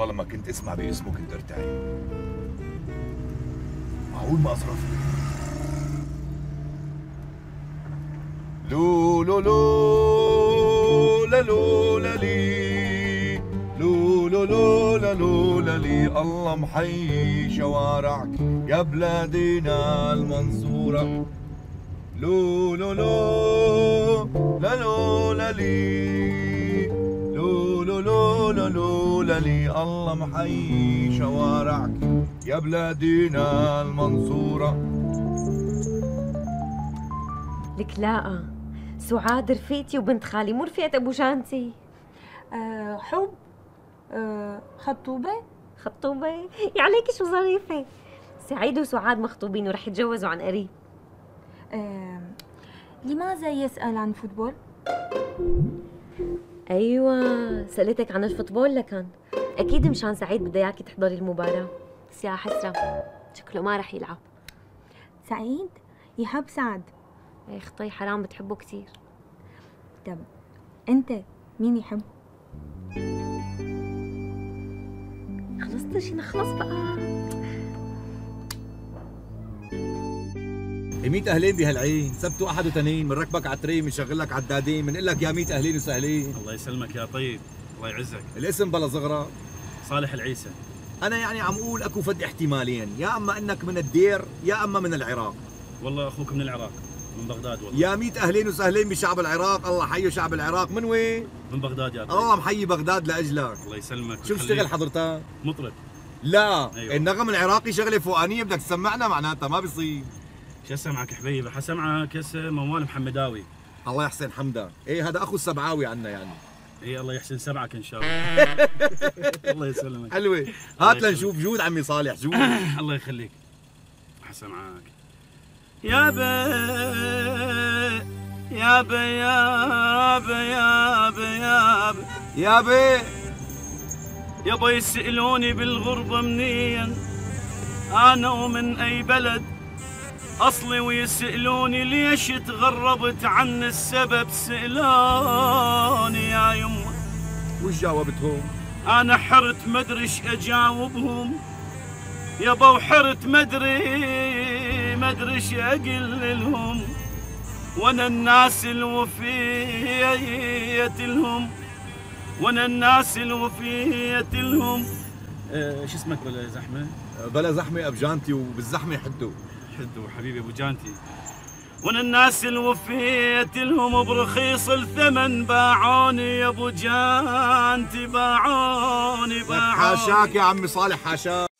والله لما كنت اسمع باسمه كنت ارتعي. معقول ما اصرف؟ لو لو لو لا لو لا لي لو لو لو لا لو لا لي. الله محيي شوارعك يا بلادنا المنصورة. لو لو لو لا لو لا لي لو لو لو لا لو لا لي. الله محيي شوارعك يا بلادنا المنصورة. لك لا سعاد رفيقتي وبنت خالي، مو رفيقة ابو جانتي. حب. خطوبة. خطوبة؟ يا عليكي شو ظريفة. سعيد وسعاد مخطوبين ورح يتجوزوا عن قريب. لماذا يسأل عن فوتبول؟ ايوه سألتك عن الفوتبول لكن اكيد مشان سعيد بده اياكي تحضري المباراة، بس يا حسرة شكله ما رح يلعب. سعيد يحب سعد. يا اختي حرام بتحبه كثير. طب انت مين يحب؟ خلصت شينا خلص بقى. 100 اهلين بهالعين، سبت واحد وتنين، بنركبك على الترين، بنشغل لك عدادين، بنقول لك يا 100 اهلين وسهلين. الله يسلمك يا طيب، الله يعزك. الاسم بلا صغرى. صالح العيسى. انا يعني عم اقول اكو فد احتمالين، يا اما انك من الدير يا اما من العراق. والله اخوك من العراق، من بغداد والله. يا 100 اهلين وسهلين بشعب العراق، الله حيو شعب العراق. من وين؟ من بغداد يا طيب. الله محيي بغداد لاجلك. الله يسلمك. شو بتشتغل حضرتك؟ مطرب. لا أيوة. النغم العراقي شغله فوقانيه بدك تسمعنا معناتها ما بيصير. شو اسمعك حبيبي؟ حسمعك اسم موال محمداوي. الله يحسن حمدك. ايه هذا اخو السبعاوي عنا يعني. ايه الله يحسن سمعك ان شاء الله. الله يسلمك. حلوه. هات لنشوف جود عمي صالح جود. الله يخليك. حسمعك. يا بي يا بي يا بي يا بي يا بي يا بي يابا يسألوني بالغربة منين أنا ومن أي بلد أصلي، ويسألوني ليش تغربت عن السبب، سألوني يا يمه. وش جاوبتهم؟ أنا حرت مدريش أجاوبهم يابا، وحرت مدريش أقل لهم، وأنا الناس الوفية لهم، وانا الناس الوفية لهم. شو اسمك بلا زحمة؟ بلا زحمة أبجانتي، وبالزحمة حدو حبيبي أبو جانتي. وانا الناس الوفية لهم، برخيص الثمن باعوني يا أبو جانتي، باعوني. حاشاك يا عمي صالح حاشاك.